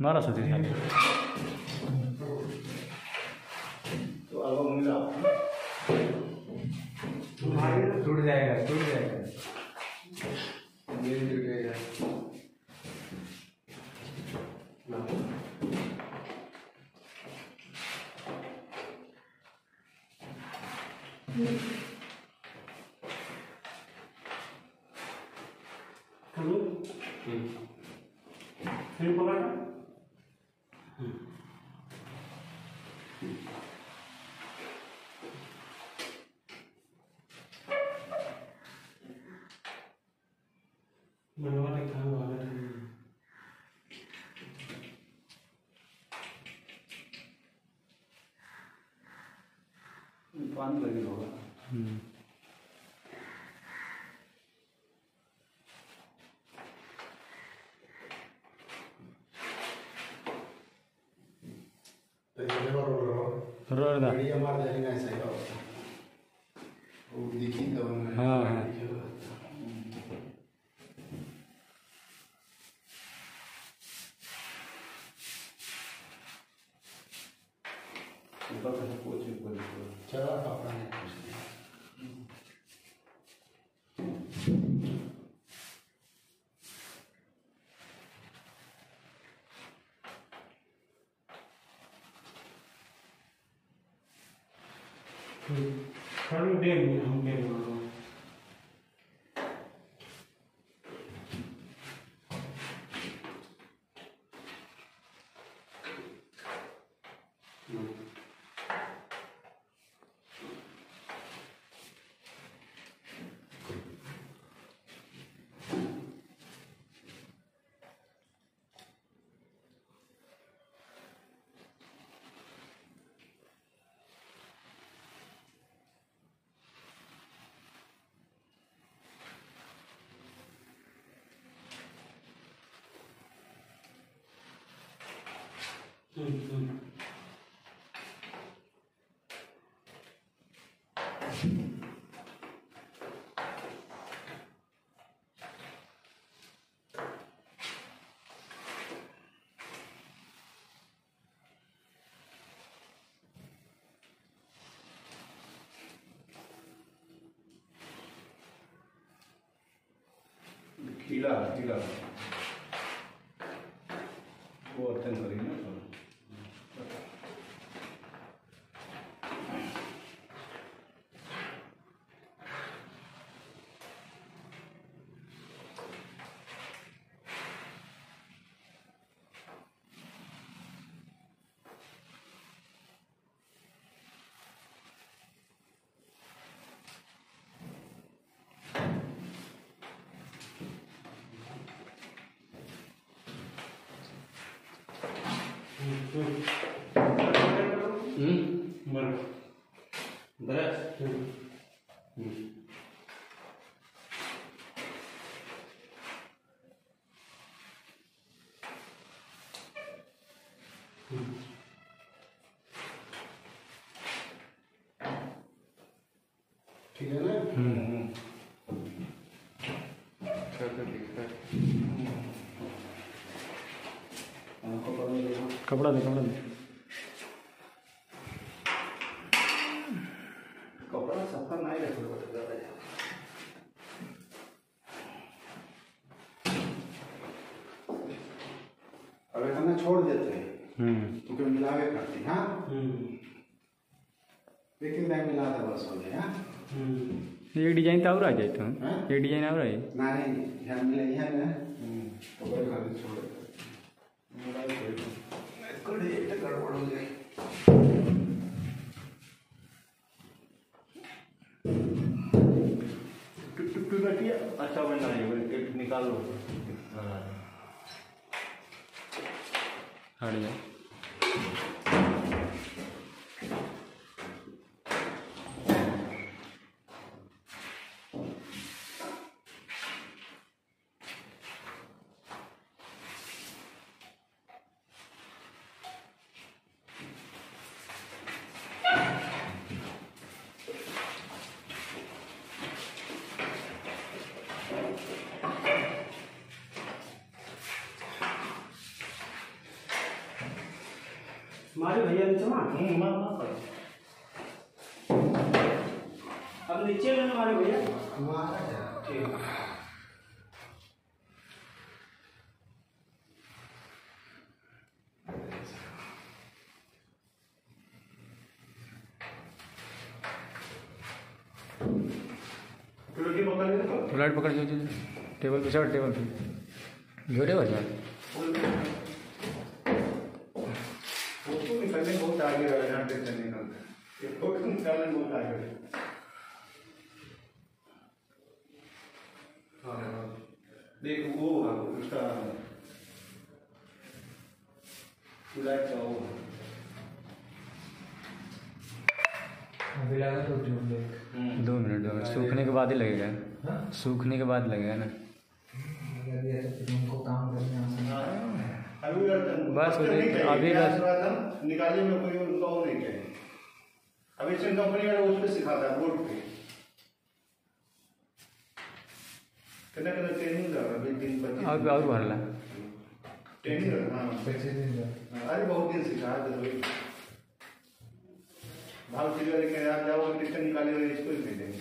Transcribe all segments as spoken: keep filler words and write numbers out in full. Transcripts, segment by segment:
बारह सौ तीस तो अब मिला तुम्हारे टूट जाएगा टूट जाएगा ये टूटेगा करो फिर पकड़ मनवा लिखा हुआ है पानी लगे होगा रोड दा गाड़ी हमारे जाएगा ऐसा ही होगा वो दिखी तो हाँ हाँ चला कपड़ा नहीं कुछ हम देंगे हम देंगे खीला खीला वो अत्यंत करी ना हम्म बरं बरं ठीक है ना हम्म कपड़ा दे कपड़ा दे कपड़ा सफा नहीं रखो अगर हमने छोड़ देते हैं हम्म तो फिर मिलावे करती हाँ लेकिन मैं मिला था बस हो गया ये डिजाइन तो और आ जाए तो हाँ? ये डिजाइन और है ना नहीं यहाँ मिले यहाँ ना तो बड़े खाली छोड़ कड़ी एक गड़बड़ हो जाए टुट्टू रखिए अच्छा बना है निकाल लो हट जाए मारे भैया नीचे मार हम्म मार मार पड़ अब नीचे लेना मारे भैया मारा जा ठीक रोटी पकड़ ले तो फ्लाइट पकड़ जो जो टेबल पे चढ़ टेबल पे जो टेबल पे फोटो निकालने बहुत आगे रहा है टेंशन निकालते ये फोटो निकालने बहुत आगे है हाँ देख वो उसका फ्लाइट का वो अभी लगा तो जो देख दो मिनट दो मिनट सूखने के बाद ही लगेगा सूखने के बाद लगेगा ना अगर ये तो फिर उनको काम करने आना अभी बस अभी बस निकालने में कोई उनका वो नहीं है अभी से कंपनी वाला उस पे सिखाता है बोर्ड पे कितना कितना ट्रेनिंग कर रहा है दिन पर और और भरला ट्रेनिंग कर हाँ कैसे दिन जा अरे बहुत दिन सिखा दे भाई भाव चिल्ला लेके आप जाओ टिकट निकाले हुए इसको ही भेजेंगे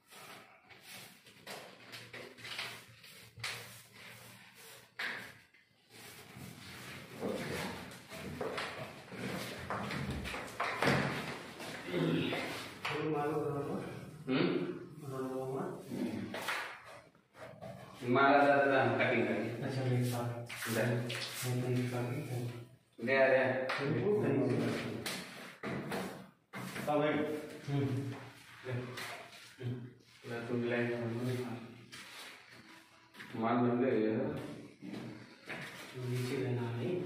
मारा दादा कटिंग करी अच्छा देख पा दे नहीं पा दे दे अब एक ले तू लाइन मान बन गए नीचे लेना नहीं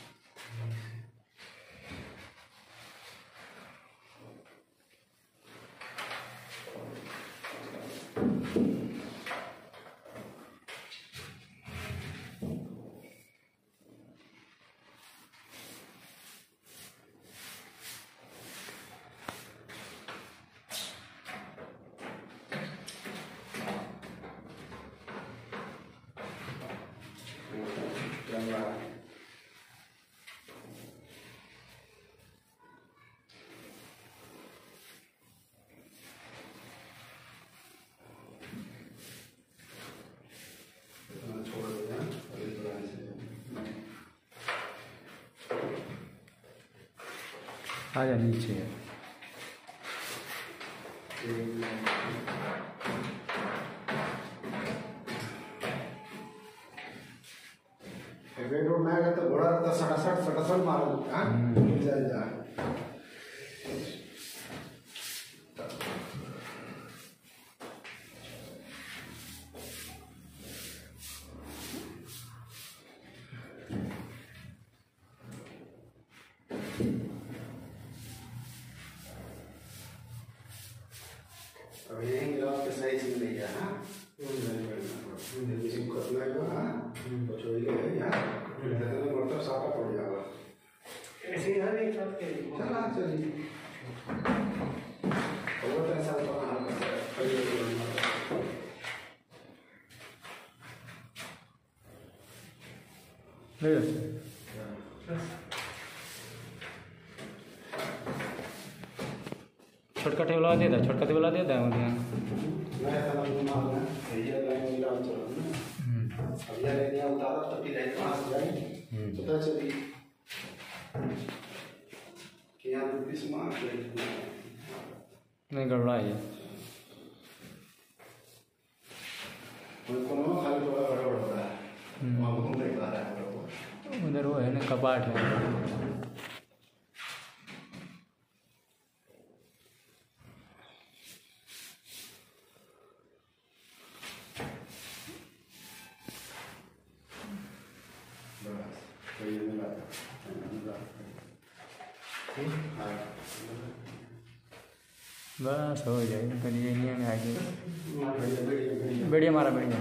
आ जा नीचे हेवे रोड में आएगा तो घोड़ा रहता सटासट सटासट मारो हाँ जा जा अब ये गिलास के सही से नहीं गया हाँ जिसको करना है हाँ बचो ये है यार इतना मतलब साटा पड़ जाएगा ऐसे यार एक बात कही चला चलिए और तो ऐसा तो हाल करता है खड़ी ले जा छोटका टेबल दे दे छोटका टेबल दे दे मुझे मैं था ना मार ना ये लाइन में काम चल रहा है ना अब ये लाइन यहाँ उतारा तब भी लाइन वहाँ से जाएगी पता चली कि यहाँ पे बीस मार्क नहीं गड़बड़ा है ये उनको ना खाली थोड़ा बड़ा पड़ता है वहाँ घूम नहीं पा रहा है उधर वो है ना कपाट है बस हो जाएगा करिए नहीं में आगे बढ़िया मारा बढ़िया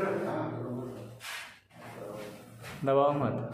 दबाओ मत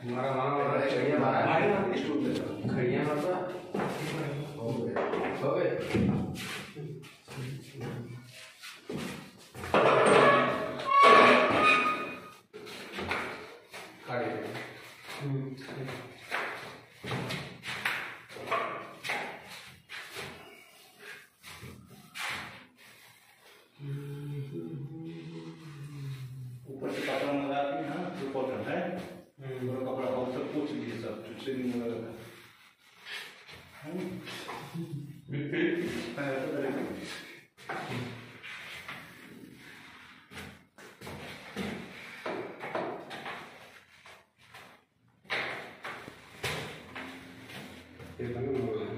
हमारा मामा वाला खड़िया मारा मारे ना स्टूल पे खड़िया मारता हो गए हो गए खड़े ऊपर से कपड़ा मंगा के ना जो कॉटन है पूरा कपड़ा और सब पोंछ दिए सब ट्रेनिंग वगैरह ये तो नहीं बोल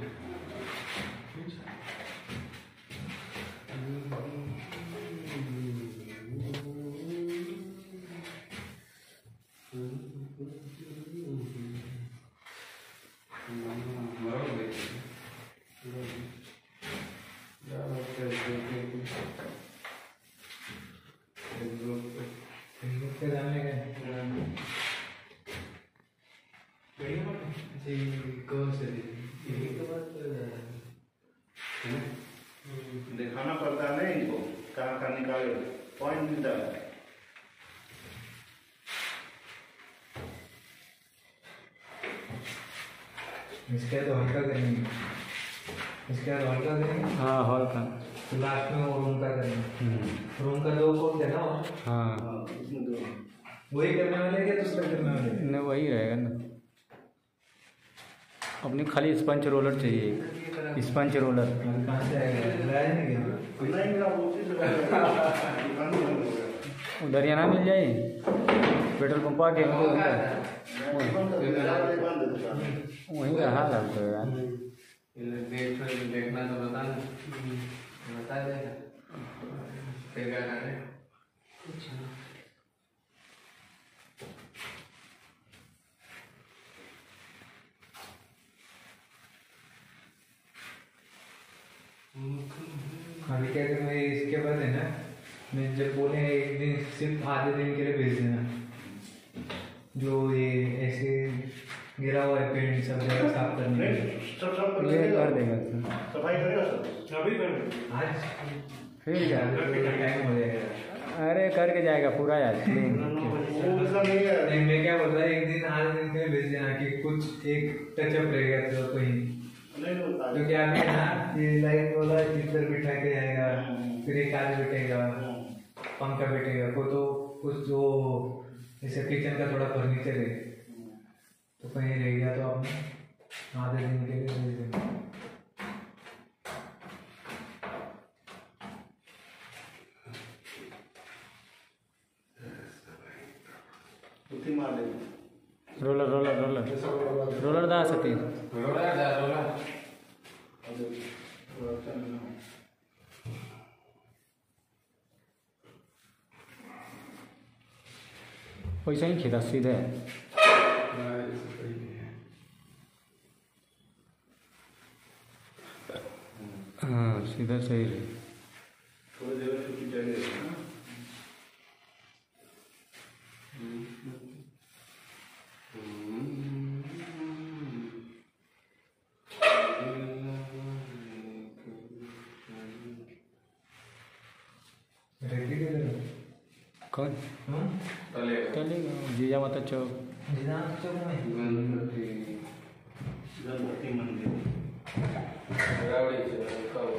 दिखाना पड़ता है नहीं इनको कहाँ कहाँ निकाले पॉइंट मिलता है इसके तो हल्का करेंगे इसके तो हल्का करेंगे हाँ हॉल का तो लास्ट में वो रूम का करेंगे रूम का दो कोट है ना वो? हाँ हाँ इसमें दो वही करने वाले क्या दूसरा करने वाले नहीं वही रहेगा ना अपनी खाली स्पंज रोलर चाहिए स्पंज रोलर कहाँ से आएगा लाया नहीं क्या नहीं मिला वो चीज़ दुकान ही बंद हो गया उधर यहाँ ना मिल जाए पेट्रोल पंप आके बंद है दुकान वहीं रहा लगता है यार देख देखना तो बता ना बता देगा फिर क्या करें अभी क्या करूँ इसके बाद है ना मैं जब बोले एक दिन सिर्फ आधे दिन के लिए भेज देना जो ये ऐसे गिरा हुआ है पेंट सब जगह साफ करने के लिए सब सब कर ये देगा कर देगा सफाई करेगा सब अभी कर आज फिर क्या टाइम हो जाएगा अरे करके जाएगा पूरा यार क्लीन वो उसका नहीं है नहीं मैं क्या बोल रहा एक दिन आधे दिन के लिए भेज देना कि कुछ एक टचअप रह गया तो कहीं नहीं होता तो क्या है ना ये लाइट वाला इधर बिठा के जाएगा फिर एक आगे बैठेगा पंखा बैठेगा को तो कुछ जो जैसे किचन का थोड़ा फर्नीचर है तो कहीं रह गया तो आपने आधे दिन के लिए भेज देना उठी मार देगा रोलर रोलर रोलर रोलर दा सकती रोला जा रोला वैसे ही खींचा सीधे हाँ सीधा सही रहे थोड़ी देर में छुट्टी चलेगी ना रेडी कर लो कौन हम्म चलेगा चलेगा जीजा माता चौक जिना चौक में गणपति मंदिर रावड़ी से कब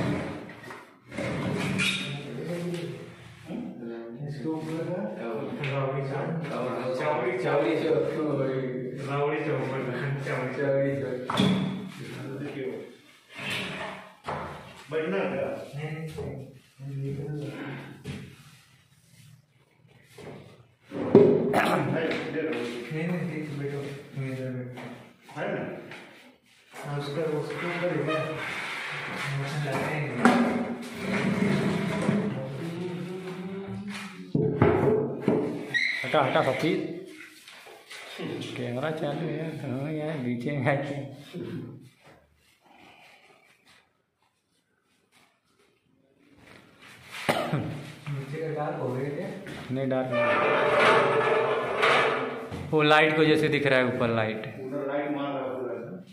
इसके ऊपर का रावड़ी चौक चावड़ी चावड़ी चौक रावड़ी चौक पर चावड़ी चावड़ी चौक देखियो बैठना है क्या नहीं नहीं नहीं है इधर रहो। नहीं नहीं ठीक बैठो तुम इधर बैठो है ना हाँ उसका उसके ऊपर है क्या मशीन लगाएंगे हटा हटा सफीद कैमरा चालू है हाँ यार नीचे में आके नीचे का डार्क हो गया क्या नहीं डार्क वो लाइट को जैसे दिख रहा है ऊपर लाइट। उधर लाइट मार रहा है पूरा ऐसा।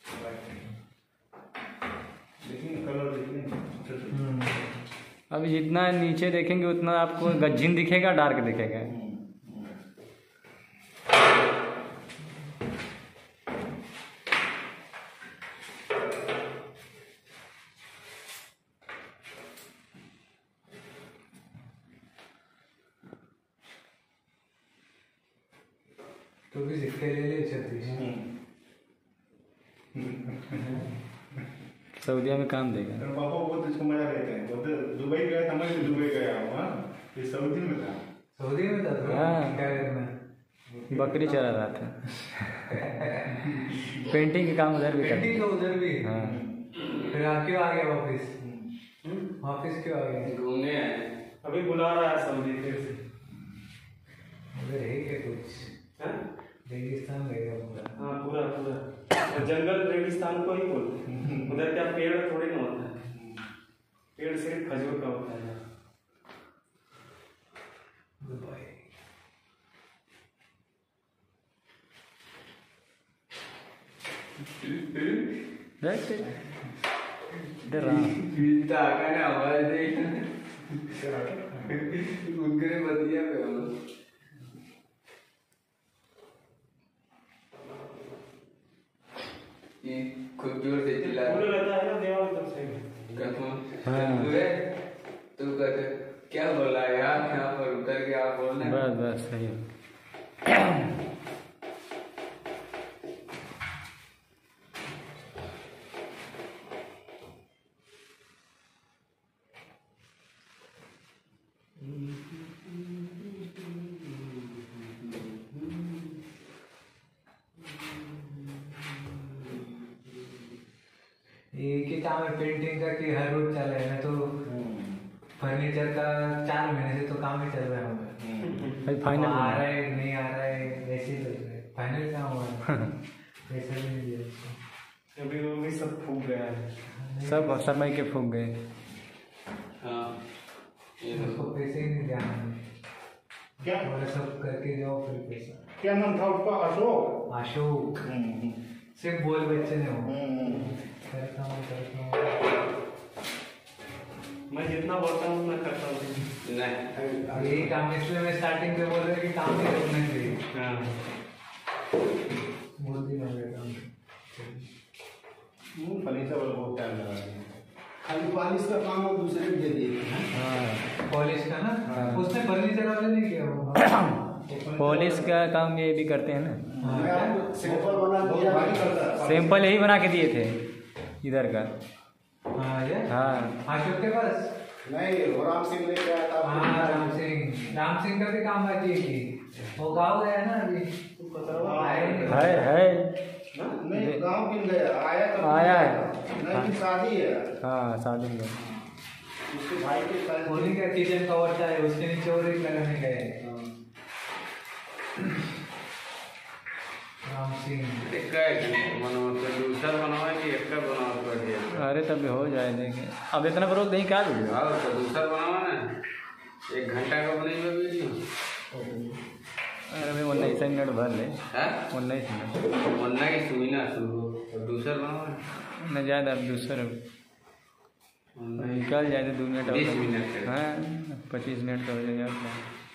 देखिए कलर देखिए। अब जितना नीचे देखेंगे उतना आपको गज्जिन दिखेगा, डार्क दिखेगा। तो भी सिक्के ले ले छत्तीस। सऊदीया में काम देगा। तो पापा बहुत इसको मजा लेते हैं। वो तो दुबई गया था, मैं भी दुबई गया हूँ। हाँ, ये सऊदी में था। सऊदी में था तो हाँ। क्या करना? बकरी चरा रहा था। पेंटिंग का काम उधर भी करते पेंटिंग तो उधर भी। हाँ। फिर आप क्यों आ गए वापिस? वापिस क्यों आ गए? घूमने आए। अभी बुला रहा है सऊदी फिर से। उधर है क्या कुछ? हाँ? रेगिस्तान रहेगा पूरा। हाँ पूरा पूरा और जंगल रेगिस्तान को ही बोलते हैं। उधर क्या पेड़ थोड़ी ना होता है, पेड़ सिर्फ खजूर का होता है। दुबई। डर रहा पीता का ना आवाज दे उनके बदिया पे हम ये खुद जोर से चिल्ला पूरा रहता है ना देवाल तक से। कसम हाँ। तू तू कहते क्या बोला यार, यहाँ पर उतर के आप बोलना। बस बस सही है। ये क्या काम है पेंटिंग का कि हर रोज चल रहा है ना? तो फर्नीचर का चार महीने से तो काम ही चल रहा है हमारा। भाई फाइनल आ रहा है नहीं आ रहा है वैसे ही लग रहा है। फाइनल क्या हुआ है? पैसा भी नहीं दिया उसको। अभी वो भी सब फूक गया है। सब समय के फूक गए। हाँ ये उसको पैसे ही नहीं दिया हमने। क्या बोले सब करके जाओ फिर पैसा। क्या नाम था उसका? अशोक। अशोक सिर्फ बोल बच्चे ने हो हम्म। करता हूँ करता हूँ। मैं जितना बोलता हूँ मैं करता हूँ। नहीं अब यही काम इसलिए मैं स्टार्टिंग में बोल रहा कि काम नहीं करना चाहिए। हाँ बोल दी मैं काम फर्नीचर वाला बहुत टाइम लगा है। खाली पॉलिश का काम वो दूसरे को दे दिए। हाँ पॉलिश का ना उसने फर्नीचर वाले नहीं किया वो। पॉलिश का काम ये भी करते हैं ना। मैं आपको सिंपल बना दिया भाई करता है। सैंपल यही बना के दिए थे इधर का। हाँ ये हाँ अशोक के पास नहीं, वो राम सिंह लेके आया था। हाँ राम सिंह राम सिंह का भी काम बाकी है कि वो गाँव गया ना अभी। आए नहीं। है है नहीं, गांव किन गया? आया तो आया है। नहीं, शादी है हाँ शादी में उसके भाई के साथ। होली का किचन कवर था उसके नीचे और एक लगाने गए राम सिंह। एक का एक बनाओ तो दूसरा बनाओ कि एक का बनाओ कर दिया। अरे तब हो जाए देंगे। अब इतना बरोक नहीं क्या वीडियो। हाँ तो दूसरा बनाओ ना, एक घंटा का बनेगा वीडियो। अरे भाई उन्नीस मिनट भर ले। हाँ उन्नीस मिनट बनना की सुई ना शुरू तो दूसरा बनाओ ना। न ज़्यादा अब दूसरा निकल जाए तो दो मिनट और। बीस मिनट हाँ पच्चीस मिनट का हो जाएगा।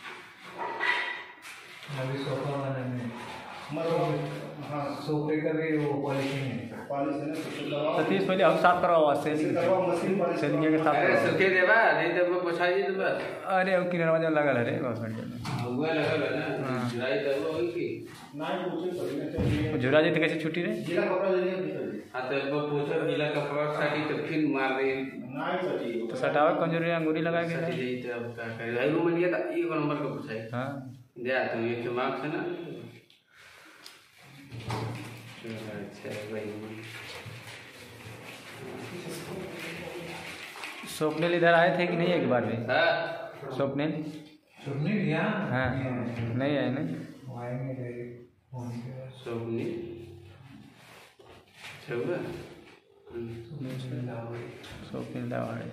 अभी सोफा बनाने मतलब हाँ, सोफे का भी वो पॉलिशिंग है। पॉलिश है ना, सबसे दबाओ। सतीश पहले हम साफ करवाओ इससे सेलिंग दबाओ, मशीन पॉलिश सेलिंग के साफ अरे करवाओ। सुखे देवा नहीं तो पोछा जी तो बस अरे अब किरण में लगल है रे बहुत घंटे में। हुआ लगल है ना हाँ। जुलाई तक होई की ना ही पूछे कभी ना चाहिए। झुरा जी तो कैसे छुट्टी रे? गीला कपड़ा ले लिया हाँ तो वो पोछा गीला कपड़ा साटी तो फिर मार दे ना ही सची। तो सटावे कंजूरी अंगूरी लगा के साटी रहे। यही तो अब क्या करे भाई रूम में लिया था एक नंबर का पोछा है हाँ दे तुम ये दिमाग से ना अच्छा भाई। स्वप्निल इधर आए थे कि नहीं एक बार भी? हाँ स्वप्निल सुनने लिया हाँ नहीं आए ना। वो आएंगे डायरेक्ट फोन के बाद। Soni Chauba Swapnil Dawade.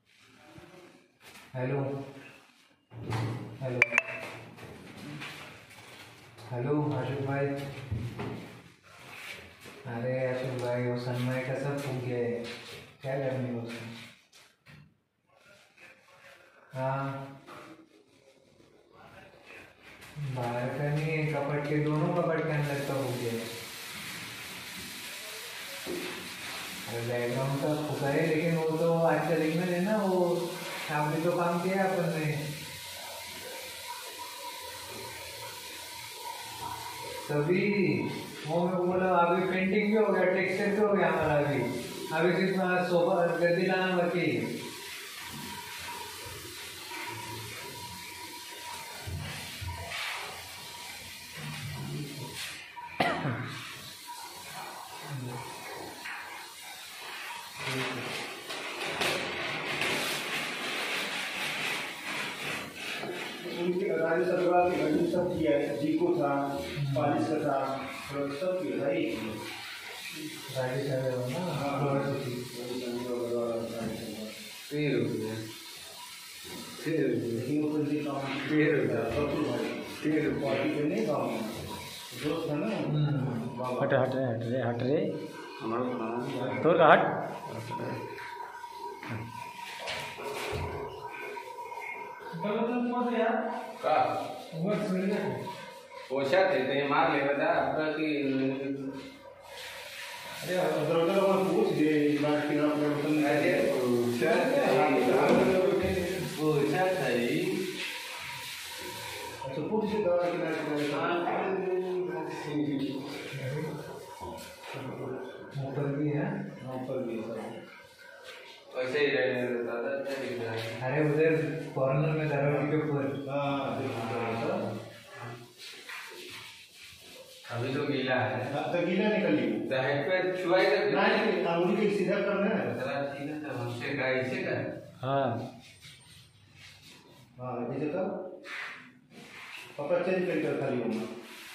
Hello hello hello Ashok भाई। अरे अशोक भाई वो सनमाई का सब फूक गया है, क्या करनी है उसमें? हाँ बाहर का नहीं, कपड़ के दोनों कपड़ के अंदर का फूक गया है। अरे बैकग्राउंड का फूका है, लेकिन वो तो आज का दिन में है ना, वो आप भी तो काम किया अपन ने तभी। वो मैं बोला अभी पेंटिंग भी हो गया, टेक्सचर भी हो गया हमारा। अभी अभी सिर्फ सोफा गद्दी लाना बाकी है। उनके राजेश अग्रवाल के घर में सब किया है, जीको था, पालिश का था, और सब किया था एक ही। राजेश अग्रवाल ना, हाँ, फ्लोर सिटी। फिर रुपये फिर लेकिन वो कोई काम फिर रुपये रसूल भाई फिर पार्टी पे नहीं गाँव में दोस्त है ना बाबा। हट हट रे हट रे हट रे हमारा पुराना तोर का हट। का पोछा थे तो ये मार ले बता आपका कि अरे उधर उधर और पूछ दे इस बार की नाम प्रवर्तन अरे पोछा पोछा था ही अच्छा पूछ दे दवा की नाम ऊपर भी है। ऊपर भी है वैसे ही रहने देता था अच्छा दिख रहा है। अरे उधर कॉर्नर में दरवाजे के ऊपर। हाँ देखो अभी तो गीला है तो गीला निकल ली तो हेड पे छुआई तो नहीं अंगुली के सीधा करना है। चला ठीक है तो हमसे का ऐसे का हाँ हाँ जैसे कर पापा चेंज करके खाली होना।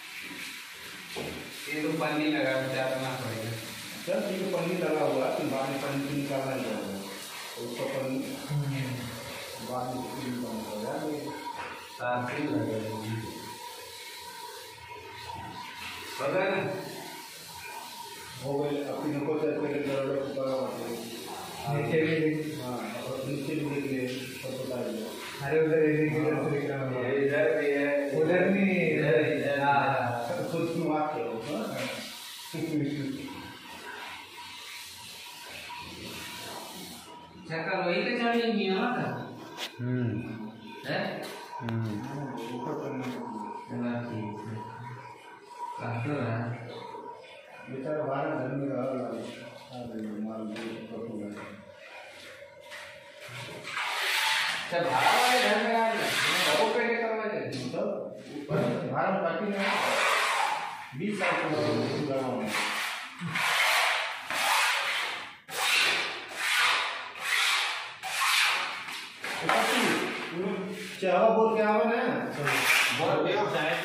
ये तो पन्नी लगा चाटना पड़ेगा। चल ठीक है पन्नी लगा हुआ है, फिर बाद में पन्नी निकालना ही होगा उसको पन्नी बाद में फिर निकालना होगा। साफ ही लगा पता है ना हो गए अपनी को चेक करके जरूरत ऊपर आते नीचे भी देख। हाँ और नीचे भी देख ले सब बता दिया। अरे उधर इधर से दिख रहा है। ये इधर भी है उधर नहीं इधर इधर हाँ खुद की बात करो चक्कर वही ले चढ़ी नहीं है ना हम्म है हम्म ऊपर करना चला ठीक है काटो है बेचारा बारह घर में रहा आ गई माल पकड़ गया। अच्छा भाड़ा वाले घर में आ गया वो पे करवा दे मतलब ऊपर भारत पार्टी में बीस साल का गाँव में चावा बोल के आवा ना बहुत